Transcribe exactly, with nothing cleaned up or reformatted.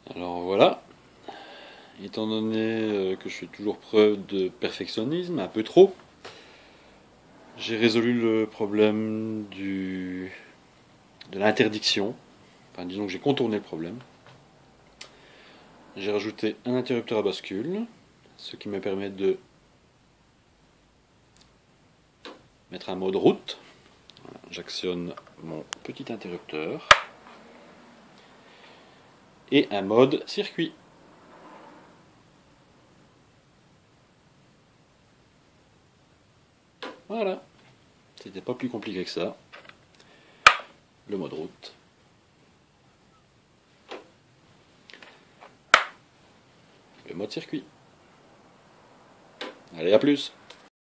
Alors voilà, étant donné euh, que je fais toujours preuve de perfectionnisme, un peu trop, j'ai résolu le problème du, de l'interdiction. Enfin, disons que j'ai contourné le problème. J'ai rajouté un interrupteur à bascule, ce qui me permet de mettre un mode route. Voilà, j'actionne mon petit interrupteur. Et un mode circuit. Voilà, c'était pas plus compliqué que ça. Le mode route. Le mode circuit. Allez, à plus!